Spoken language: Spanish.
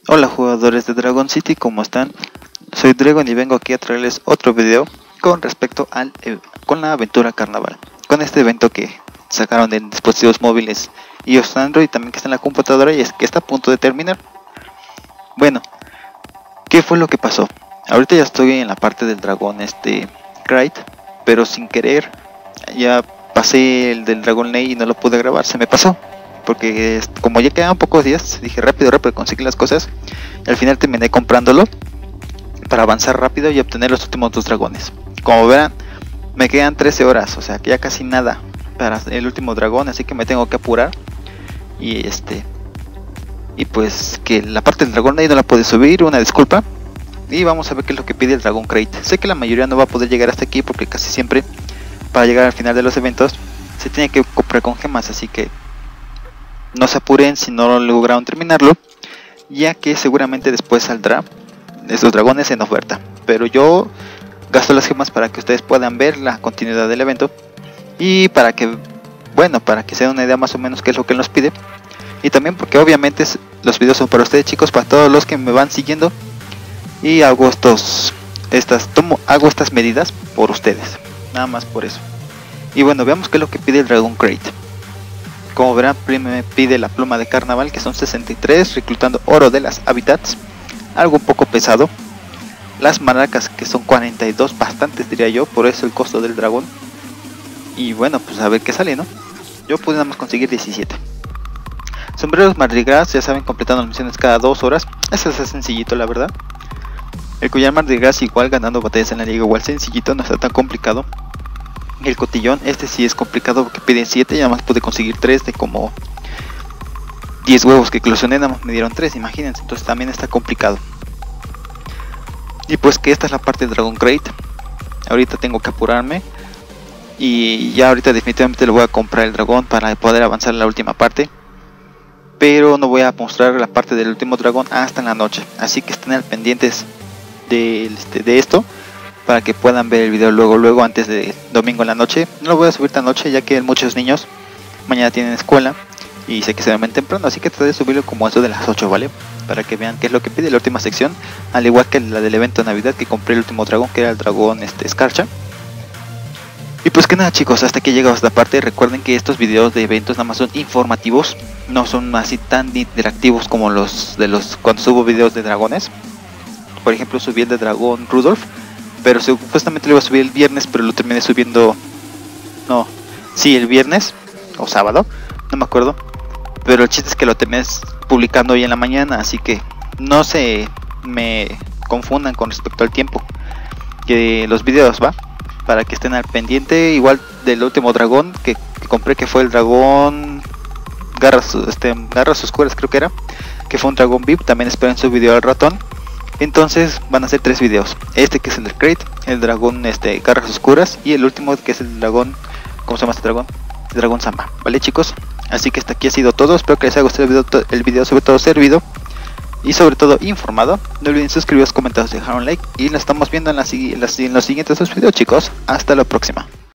Hola jugadores de Dragon City, ¿cómo están? Soy Dragon y vengo aquí a traerles otro video con respecto con la aventura carnaval. Con este evento que sacaron en dispositivos móviles iOS, Android, también que está en la computadora y es que está a punto de terminar. Bueno, ¿qué fue lo que pasó? Ahorita ya estoy en la parte del dragón Krayt, pero sin querer ya pasé el del Dragon Lane y no lo pude grabar, se me pasó. Porque como ya quedaban pocos días, dije rápido conseguir las cosas. Y al final terminé comprándolo para avanzar rápido y obtener los últimos dos dragones. Como verán, me quedan 13 horas, o sea que ya casi nada para el último dragón, así que me tengo que apurar. Y pues que la parte del dragón ahí no la pude subir, una disculpa. Y vamos a ver qué es lo que pide el Dragon Krayt. Sé que la mayoría no va a poder llegar hasta aquí porque casi siempre para llegar al final de los eventos se tiene que comprar con gemas, así que no se apuren si no lograron terminarlo, ya que seguramente después saldrá estos dragones en oferta. Pero yo gasto las gemas para que ustedes puedan ver la continuidad del evento y para que, bueno, para que se den una idea más o menos qué es lo que nos pide. Y también porque obviamente los videos son para ustedes, chicos, para todos los que me van siguiendo. Y hago hago estas medidas por ustedes, nada más por eso. Y bueno, veamos qué es lo que pide el Dragon Krayt. Como verán, me pide la pluma de carnaval, que son 63, reclutando oro de las hábitats, algo un poco pesado. Las maracas, que son 42, bastantes diría yo, por eso el costo del dragón. Y bueno, pues a ver qué sale, ¿no? Yo pude nada más conseguir 17. Sombreros Mardi Gras, ya saben, completando las misiones cada 2 horas. Eso es sencillito, la verdad. El collar Mardi Gras, igual ganando batallas en la liga, igual sencillito, no está tan complicado. El cotillón, sí es complicado porque piden 7 y nada más pude conseguir 3 de como 10 huevos que eclosioné, nada más me dieron 3, imagínense, entonces también está complicado. Y pues que esta es la parte de Dragon Krayt. Ahorita tengo que apurarme y ya ahorita definitivamente le voy a comprar el dragón para poder avanzar en la última parte. Pero no voy a mostrar la parte del último dragón hasta en la noche, así que estén al pendientes de esto, para que puedan ver el video luego antes de domingo en la noche. No lo voy a subir tan noche, ya que muchos niños mañana tienen escuela y sé que se duermen temprano, así que traté de subirlo como eso de las 8, ¿vale? Para que vean qué es lo que pide la última sección, al igual que la del evento de Navidad, que compré el último dragón, que era el dragón Scarcha. Y pues que nada, chicos, hasta que llegamos a esta parte. Recuerden que estos videos de eventos nada más son informativos, no son así tan interactivos como los cuando subo videos de dragones. Por ejemplo, subí el de dragón Rudolph, pero supuestamente lo iba a subir el viernes, pero lo terminé subiendo, el viernes o sábado, no me acuerdo. Pero el chiste es que lo terminé publicando hoy en la mañana, así que no se me confundan con respecto al tiempo que los videos, va, para que estén al pendiente. Igual del último dragón que compré, que fue el dragón Garras Oscuras, creo que fue un dragón VIP. También esperen su video al ratón. Entonces van a ser 3 videos, que es el de Krayt, el dragón Garras Oscuras, y el último que es el dragón, ¿cómo se llama este dragón? El dragón Samba, ¿vale, chicos? Así que hasta aquí ha sido todo, espero que les haya gustado el video, sobre todo servido y sobre todo informado. No olviden suscribiros, comentar, dejar un like y nos estamos viendo en los siguientes 2 videos, chicos. Hasta la próxima.